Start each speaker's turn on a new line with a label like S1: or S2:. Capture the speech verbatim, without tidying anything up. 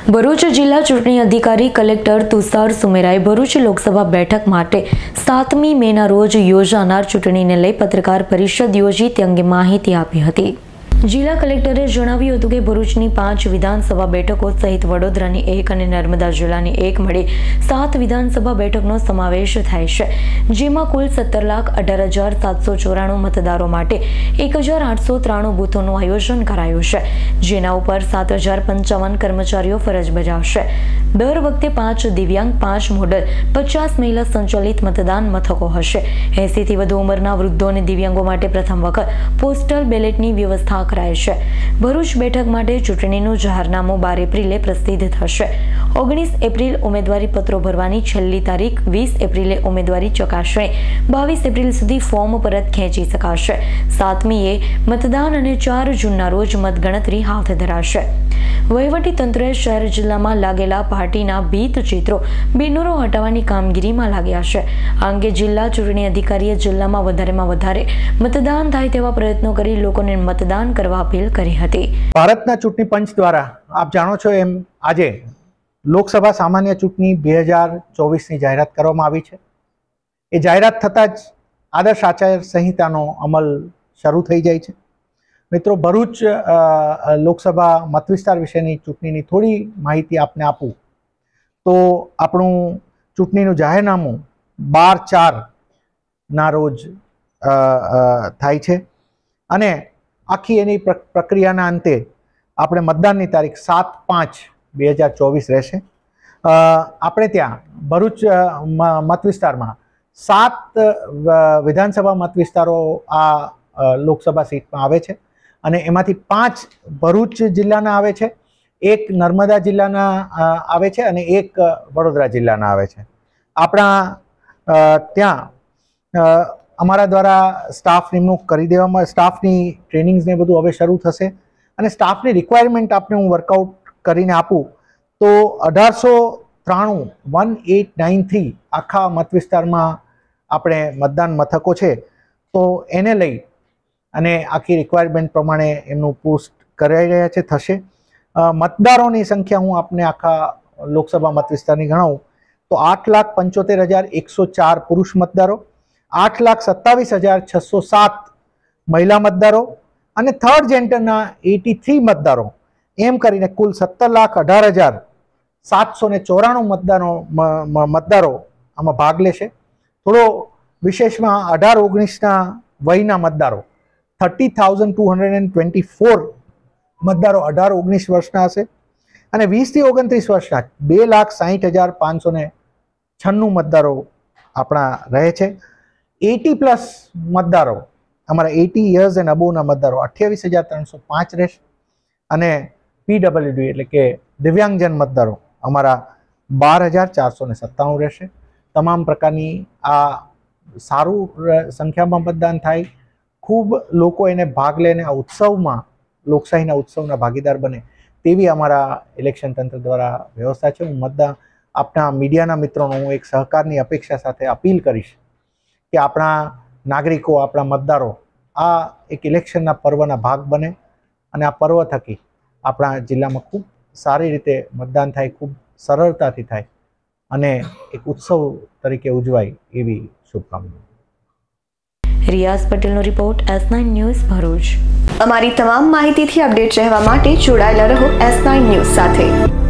S1: ભરૂચ જિલ્લા ચૂંટણી અધિકારી કલેક્ટર તુષાર સુમેરાએ ભરૂચ લોકસભા બેઠક માટે સાતમી મેના રોજ યોજાનાર ચૂંટણીને લઈ પત્રકાર પરિષદ યોજી તે અંગે માહિતી આપી હતી। જિલ્લા કલેક્ટરે જણાવ્યું હતું કે ભરૂચની પાંચ વિધાનસભા બેઠકો સહિત વડોદરાની એક અને નર્મદા જિલ્લાની એક મળી સાત વિધાનસભા બેઠકનો સમાવેશ થાય છે, જેમાં કુલ સત્તર લાખ અઢાર હજાર સાતસો ચોરાણું મતદારો માટે એક હજાર આઠસો ત્રાણું બૂથોનું આયોજન કરાયું છે, જેના ઉપર સાત હજાર પંચાવન કર્મચારીઓ ફરજ બજાવશે। દર વખતે પાંચ દિવ્યાંગ, પાંચ મોડલ, પચાસ મહિલા સંચાલિત મતદાન મથકો હશે। એસી થી વધુ ઉંમરના વૃદ્ધો અને દિવ્યાંગો માટે પ્રથમ વખત પોસ્ટલ બેલેટની વ્યવસ્થા કરાય છે। ભરૂચ બેઠક માટે ચૂંટણીનું જાહેરનામું બાર એપ્રિલે પ્રસિદ્ધ થશે। ઓગણીસ એપ્રિલ ઉમેદવારી પત્રો ભરવાની છેલ્લી તારીખ, વીસ એપ્રિલે ઉમેદવારી ચકાસણી, બાવીસ એપ્રિલ સુધી ફોર્મ પરત ખેંચી શકાશે। સાતમીએ મતદાન અને ચાર જૂનના રોજ મતગણતરી હાથ ધરાશે। વહીવટી તંત્રએ શહેર જિલ્લામાં લાગેલા પાર્ટીના ભીત ચિત્રો, બેનરો હટાવવાની કામગીરીમાં લાગ્યા છે। આ અંગે જિલ્લા ચૂંટણી અધિકારીએ જિલ્લામાં વધારેમાં વધારે મતદાન થાય તેવા પ્રયત્નો કરી લોકોને મતદાન કરવા અપીલ કરી હતી।
S2: ભારતના ચૂંટણી પંચ દ્વારા આપ જાણો છો એમ આજે લોકસભા સામાન્ય ચૂંટણી બે હજાર ચોવીસની જાહેરાત કરવામાં આવી છે। એ જાહેરાત થતાં જ આદર્શ આચાર સંહિતાનો અમલ શરૂ થઈ જાય છે। મિત્રો, ભરૂચ લોકસભા મતવિસ્તાર વિશેની ચૂંટણીની થોડી માહિતી આપને આપું તો આપણું ચૂંટણીનું જાહેરનામું બાર ચારના રોજ થાય છે અને આખી એની પ્રક્રિયાના અંતે આપણે મતદાનની તારીખ સાત પાંચ બે હજાર ચોવીસ રહેશે। આપણે ત્યાં ભરૂચ મત વિસ્તારમાં સાત વિધાનસભા મત વિસ્તારો આ લોકસભા સીટમાં આવે છે અને એમાંથી પાંચ ભરૂચ જિલ્લાના આવે છે, એક નર્મદા જિલ્લાના આવે છે અને એક વડોદરા જિલ્લાના આવે છે। આપણા ત્યાં અમારા દ્વારા સ્ટાફ નિમણૂક કરી દેવામાં, સ્ટાફની ટ્રેનિંગ્સ ને બધું હવે શરૂ થશે અને સ્ટાફની રિક્વાયરમેન્ટ આપણે હું વર્કઆઉટ કરીને આપું તો અઢારસો ત્રાણું વન એટ નાઇન થ્રી આખા મત વિસ્તારમાં આપણે મતદાન મથકો છે, તો એને લઈ અને આખી રિક્વાયરમેન્ટ પ્રમાણે એમનું પોસ્ટ કરાઈ રહ્યા છે, થશે। મતદારોની સંખ્યા હું આપને આખા લોકસભા મત વિસ્તારની ગણાવું તો આઠ લાખ પંચોતેર હજાર એકસો ચાર પુરુષ મતદારો, આઠ લાખ સત્તાવીસ હજાર છસો સાત મહિલા મતદારો અને થર્ડ જેન્ડરના એટી થ્રી મતદારો, એમ કરીને કુલ સત્તર લાખ અઢાર હજાર સાતસો ને ચોરાણું મતદારો મતદારો આમાં ભાગ લેશે। થોડો વિશેષમાં અઢાર ઓગણીસના વયના મતદારો thirty thousand two hundred and twenty four મતદારો અઢાર ઓગણીસ વર્ષના હશે અને વીસથી ઓગણત્રીસ વર્ષના બે લાખ સાહીઠ હજાર પાંચસો ને છન્નું મતદારો આપણા રહે છે। એટી પ્લસ મતદારો અમારા એટી યર્સ એન્ડ અબોવના મતદારો અઠ્યાવીસ હજાર ત્રણસો પાંચ રહેશે અને પીડબ્લ્યુડી એટલે કે દિવ્યાંગજન મતદારો અમારા બાર હજાર ચારસો ને સત્તાણું રહેશે। તમામ પ્રકારની આ સારું સંખ્યામાં મતદાન થાય, ખૂબ લોકો એને ભાગ લે અને આ ઉત્સવમાં, લોકશાહીના ઉત્સવના ભાગીદાર બને તેવી અમારા ઇલેક્શન તંત્ર દ્વારા વ્યવસ્થા છે। હું મતદાન આપણા મીડિયાના મિત્રોનો હું એક સહકારની અપેક્ષા સાથે અપીલ કરીશ કે આપણા નાગરિકો, આપણા મતદારો આ એક ઇલેક્શનના પર્વના ભાગ બને અને આ પર્વ થકી આપણા જિલ્લામાં ખૂબ સારી રીતે મતદાન થાય, ખૂબ સરળતાથી થાય અને એક ઉત્સવ તરીકે ઉજવાય એવી શુભકામનાઓ।
S1: રિયાઝ પટેલનો report, S nine news, Bharuch.
S3: અમારી તમામ માહિતીથી અપડેટ રહેવા માટે જોડાયેલા રહો એસ નાઇન ન્યૂઝ સાથે।